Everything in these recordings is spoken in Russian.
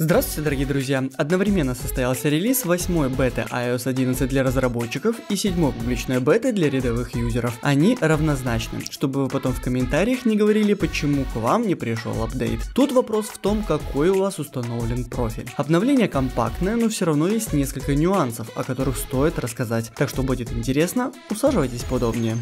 Здравствуйте, дорогие друзья! Одновременно состоялся релиз 8-й беты iOS 11 для разработчиков и 7-й публичной беты для рядовых юзеров. Они равнозначны, чтобы вы потом в комментариях не говорили, почему к вам не пришел апдейт. Тут вопрос в том, какой у вас установлен профиль. Обновление компактное, но все равно есть несколько нюансов, о которых стоит рассказать. Так что будет интересно, усаживайтесь поудобнее.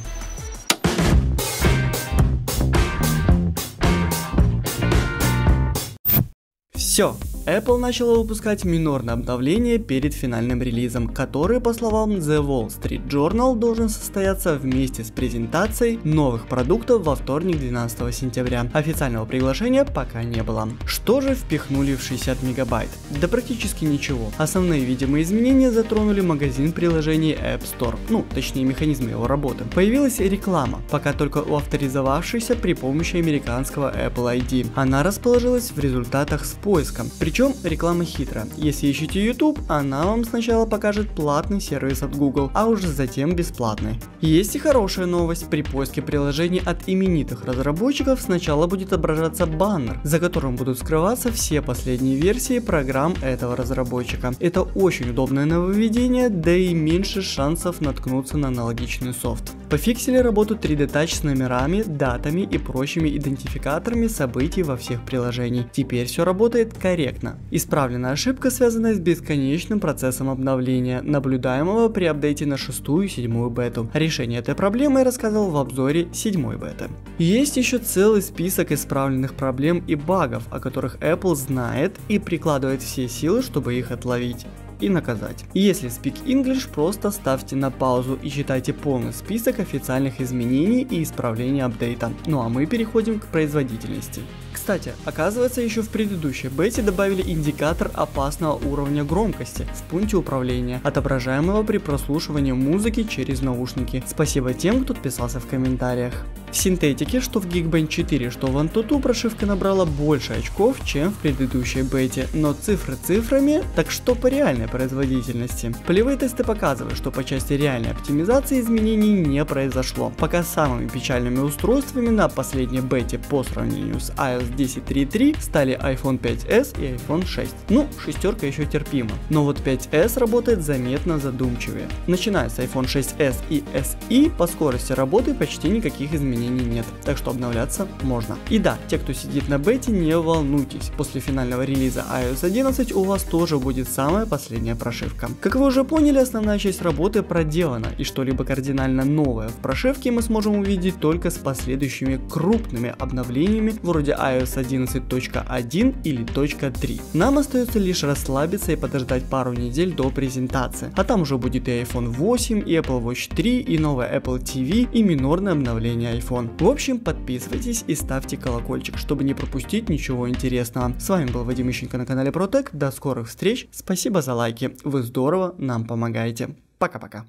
Все, Apple начала выпускать минорное обновление перед финальным релизом, который, по словам The Wall Street Journal, должен состояться вместе с презентацией новых продуктов во вторник, 12 сентября. Официального приглашения пока не было. Что же впихнули в 60 мегабайт? Да практически ничего. Основные видимые изменения затронули магазин приложений App Store, точнее механизмы его работы. Появилась реклама, пока только у авторизовавшейся при помощи американского Apple ID. Она расположилась в результатах с поиском. Причем реклама хитрая. Если ищете YouTube, она вам сначала покажет платный сервис от Google, а уже затем бесплатный. Есть и хорошая новость. При поиске приложений от именитых разработчиков сначала будет отображаться баннер, за которым будут скрываться все последние версии программ этого разработчика. Это очень удобное нововведение, да и меньше шансов наткнуться на аналогичный софт. Пофиксили работу 3D Touch с номерами, датами и прочими идентификаторами событий во всех приложениях. Теперь все работает корректно. Исправлена ошибка, связанная с бесконечным процессом обновления, наблюдаемого при апдейте на 6-ю и 7-ю бету. Решение этой проблемы я рассказал в обзоре 7-й беты. Есть еще целый список исправленных проблем и багов, о которых Apple знает и прикладывает все силы, чтобы их отловить и наказать. Если Speak English, просто ставьте на паузу и читайте полный список официальных изменений и исправлений апдейта. Ну а мы переходим к производительности. Кстати, оказывается, еще в предыдущей бете добавили индикатор опасного уровня громкости в пункте управления, отображаемого при прослушивании музыки через наушники. Спасибо тем, кто подписался в комментариях. В синтетике, что в Geekbench 4, что в Antutu, прошивка набрала больше очков, чем в предыдущей бете, но цифры цифрами, так что по реальной производительности. Полевые тесты показывают, что по части реальной оптимизации изменений не произошло. Пока самыми печальными устройствами на последней бете по сравнению с iOS 10.3.3 стали iPhone 5s и iPhone 6. Шестерка еще терпима, но вот 5s работает заметно задумчивее. Начиная с iPhone 6s и SE по скорости работы почти никаких изменений нет, так что обновляться можно. И да, те, кто сидит на бете, не волнуйтесь, после финального релиза iOS 11 у вас тоже будет самая последняя прошивка. Как вы уже поняли, основная часть работы проделана, и что-либо кардинально новое в прошивке мы сможем увидеть только с последующими крупными обновлениями вроде iOS 11.1 или .3. Нам остается лишь расслабиться и подождать пару недель до презентации, а там уже будет и iPhone 8, и Apple Watch 3, и новая Apple TV, и минорное обновление iPhone. В общем, подписывайтесь и ставьте колокольчик, чтобы не пропустить ничего интересного. С вами был Вадим Ищенко на канале ProTech. До скорых встреч. Спасибо за лайки. Вы здорово нам помогаете. Пока-пока.